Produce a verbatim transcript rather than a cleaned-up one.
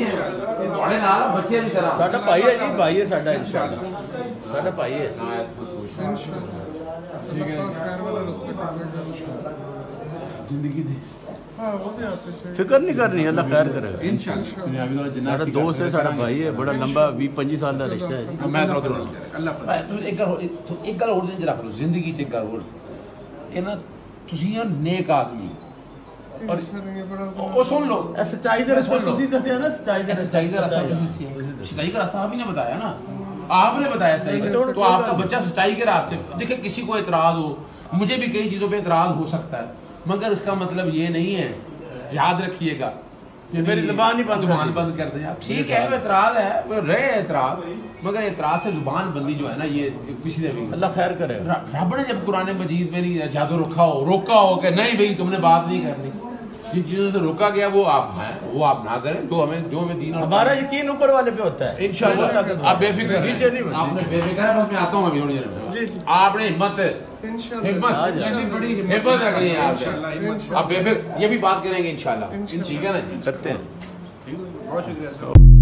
नहीं है थोड़े नाल बच्चे की तरह साडा भाई है जी, भाई है साडा इंशाल्लाह, साडा भाई है। ठीक है जिंदगी दी फिक्र नहीं करनी, अल्लाह खैर करेगा इंशाल्लाह। साडा दोस्त है, साडा भाई है, बड़ा लंबा बीस पच्चीस साल का रिश्ता है। मैं तो उधर अल्लाह तू एक गल एक गल और जिंज रख लो जिंदगी च, एक गल और कि ना तुसी नेक आदमी और ओ सुन लो सच्चाई का रास्ता तुसी दसया ना, सच्चाई का सच्चाई का रास्ता सच्चाई का रास्ता आपने बताया ना, आपने बताया सही। तो आपका बच्चा सच्चाई के रास्ते, देखिए किसी को एतराज हो, मुझे भी कई चीज़ों पे एतराज हो सकता है, मगर इसका मतलब ये नहीं है, याद रखिएगा मेरी जुबान ही बंद जुबान बंद कर दें आप। ठीक है वो एतराज है, वो रहे एतराज, मगर एतराज से जुबान बंदी जो है ना ये किसी ने भी अल्लाह खैर करेगा। रब ने जब कुरान मजीद में नहीं जादू रखा हो, रोका हो कि नहीं भाई तुमने बात नहीं करनी, जिन चीजों से रोका गया वो आप हैं, वो आप ना करें, जो हमें जो हमें दीन और हमारा यकीन ऊपर वाले पे होता है इंशाल्लाह। आप बेफिक्र नीचे नहीं, आपने बेफिक्र है, बस मैं आता हूँ अभी थोड़ी देर में। आपने हिम्मत हिम्मत बड़ी हिम्मत रखनी है आपसे, आप बेफिक्र ये भी बात करेंगे इंशाल्लाह। ठीक है ना, करते हैं। बहुत शुक्रिया।